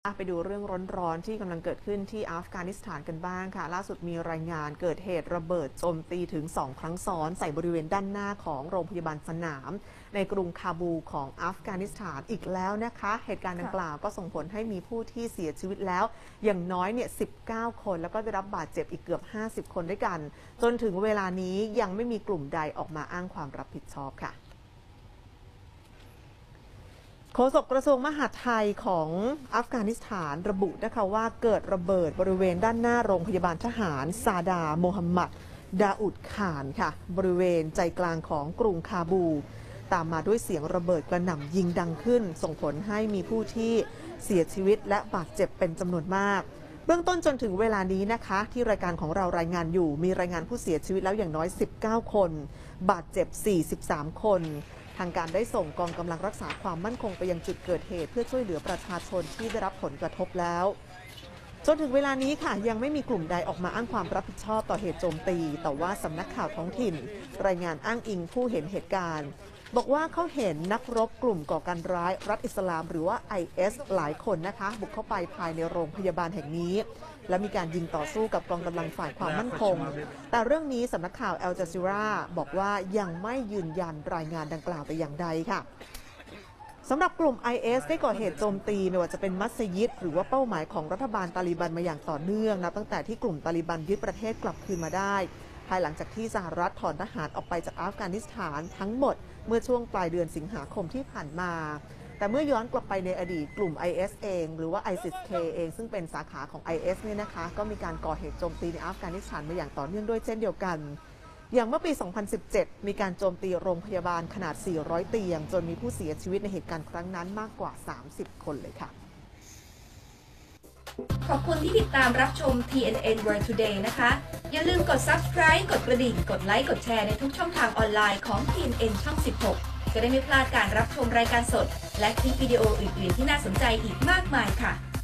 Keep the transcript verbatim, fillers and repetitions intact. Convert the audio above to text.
ไปดูเรื่องร้อนๆที่กำลังเกิดขึ้นที่อัฟกานิสถานกันบ้างค่ะล่าสุดมีรายงานเกิดเหตุระเบิดโจมตีถึงสองครั้งซ้อนใส่บริเวณด้านหน้าของโรงพยาบาลสนามในกรุงคาบูของอัฟกานิสถานอีกแล้วนะคะเหตุการณ์ดังกล่าวก็ส่งผลให้มีผู้ที่เสียชีวิตแล้วอย่างน้อยเนี่ยสิบเก้าคนแล้วก็ได้รับบาดเจ็บอีกเกือบห้าสิบคนด้วยกันจนถึงเวลานี้ยังไม่มีกลุ่มใดออกมาอ้างความรับผิดชอบค่ะโฆษกกระทรวงมหาดไทยของอัฟกานิสถานระบุนะคะว่าเกิดระเบิดบริเวณด้านหน้าโรงพยาบาลทหารซาดาโมฮัมหมัดดาอุดขานค่ะบริเวณใจกลางของกรุงคาบู ตามมาด้วยเสียงระเบิดกระหน่ำยิงดังขึ้นส่งผลให้มีผู้ที่เสียชีวิตและบาดเจ็บเป็นจำนวนมากเบื้องต้นจนถึงเวลานี้นะคะที่รายการของเรารายงานอยู่มีรายงานผู้เสียชีวิตแล้วอย่างน้อยสิบเก้าคนบาดเจ็บสี่สิบสามคนทางการได้ส่งกองกำลังรักษาความมั่นคงไปยังจุดเกิดเหตุเพื่อช่วยเหลือประชาชนที่ได้รับผลกระทบแล้วจนถึงเวลานี้ค่ะยังไม่มีกลุ่มใดออกมาอ้างความรับผิดชอบต่อเหตุโจมตีแต่ว่าสำนักข่าวท้องถิ่นรายงานอ้างอิงผู้เห็นเหตุการณ์บอกว่าเขาเห็นนักรบกลุ่มก่อการร้ายรัฐอิสลามหรือว่า ไอ เอส หลายคนนะคะบุกเข้าไปภายในโรงพยาบาลแห่งนี้และมีการยิงต่อสู้กับกองกำลังฝ่ายความมั่นคงแต่เรื่องนี้สำนักข่าว Al Jazeera บอกว่ายังไม่ยืนยันรายงานดังกล่าวแต่อย่างใดค่ะสำหรับกลุ่ม ไอ เอส ได้ก่อเหตุโจมตีไม่ว่าจะเป็นมัสยิดหรือว่าเป้าหมายของรัฐบาลตาลิบันมาอย่างต่อเนื่องนับตั้งแต่ที่กลุ่มตาลิบันยึดประเทศกลับคืนมาได้ภายหลังจากที่สหรัฐถอนทหารออกไปจากอัฟกานิสถานทั้งหมดเมื่อช่วงปลายเดือนสิงหาคมที่ผ่านมาแต่เมื่อย้อนกลับไปในอดีตกลุ่ม ไอ เอส เองหรือว่า ไอซิส เค เองซึ่งเป็นสาขาของ ไอ เอส เนี่ยนะคะก็มีการก่อเหตุโจมตีในอัฟกานิสถานมาอย่างต่อเนื่องด้วยเช่นเดียวกันอย่างเมื่อปี สองพันสิบเจ็ด มีการโจมตีโรงพยาบาลขนาด สี่ร้อย เตียงจนมีผู้เสียชีวิตในเหตุการณ์ครั้งนั้นมากกว่า สามสิบ คนเลยค่ะขอบคุณที่ติดตามรับชม ที เอ็น เอ็น World Today นะคะ อย่าลืมกด Subscribe กดกระดิ่ง กดไลค์ กดแชร์ในทุกช่องทางออนไลน์ของ ที เอ็น เอ็น ช่อง สิบหก จะได้ไม่พลาดการรับชมรายการสดและคลิปวิดีโออื่นๆที่น่าสนใจอีกมากมายค่ะ